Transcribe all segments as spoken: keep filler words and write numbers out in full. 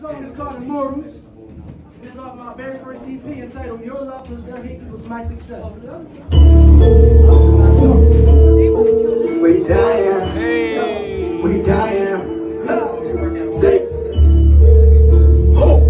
song is called Immortalz. It's off my very first E P entitled Your Love Was Their Hate Equals My Success. We dying, hey. We dying. Six. Hope.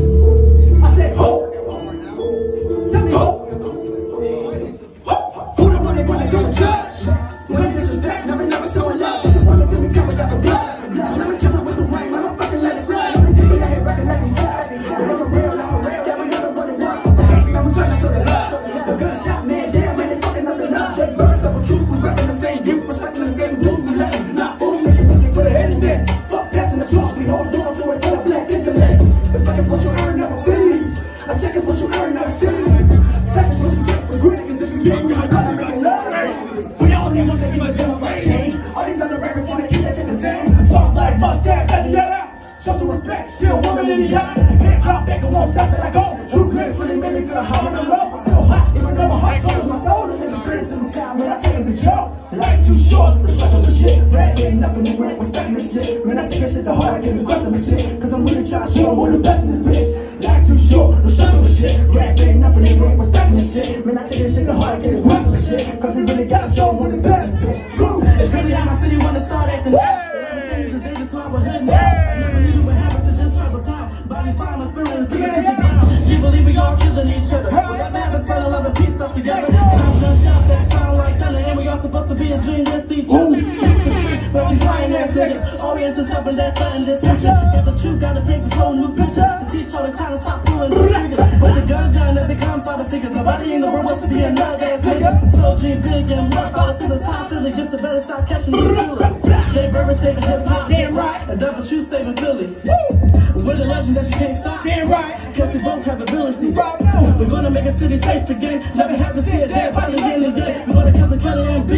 I said hope. Tell me hope. Hope. Who the one they want to go to church? When disrespect, never, never showing love. Just wanna see me covered up in blood. Let me kill it with the rain, I don't fucking let it fly. Let me keep it like it rockin' like it's tight. But I'm a real, I'm a real, yeah, we never what it was. Now we tryna show the love. A good shot, man, damn, man, they fucking up the love. Jake Birds, double truth, we rapping the same group, respecting the same blues. We letting not fools, making music for the head and neck. Fuck passing the sauce, we hold on to it for the black intellect. The fuck is what you earn, never see. A check is what you earn, never see. Sex is what you take for granted, cause if you get me, I'm gonna make love. We all need one to give a damn right change. All these other rappers wanna keep that shit the same. Songs like fuck that, that, that, show some respect, still woman in the yard. Hip hop, back and won't touch it like gold. True grits really made me feel hot on the road. I'm still hot, even though my heart goes my soul. And then the criticism down, man, I take it as a joke. Life too short, respect on the shit. Rap ain't nothing if we ain't respecting this shit. Man, I take that shit to heart, I get aggressive and shit. Cause I'm really trying to show who the best in this bitch. Life too short, respect on the shit. Rap ain't nothing if we ain't respecting this shit. Man, I take that shit to heart, I get aggressive and shit. Cause we really gotta show who the best in this bitch. True, it's really how my city wanna start acting up. They never change the days to our hood now. I never knew what happened to this trouble time. Bodies fine, my spirit is singing to the ground. Do you believe we all killing each other? Whatever happens, find love and peace up together. Sound gunshots that sound like thunder, and we all supposed to be a dream with each other. Check the street, but these lying ass niggas oriented something that's in this picture. Get the truth, gotta take this whole new picture. To teach all the kind of stop pulling the triggers. Put the guns down, they become father figures. Nobody in the world wants to be another ass nigga. So dream big and rough, all the the time till it gets to better stop catching these killers. Jay Bird saving hip hop, damn right. And double shoe saving Philly. We're the legend that you can't stop, damn right. Cause we both have abilities. We're gonna make a city safe again. Never have to see a dead body again and again. We're gonna come together and be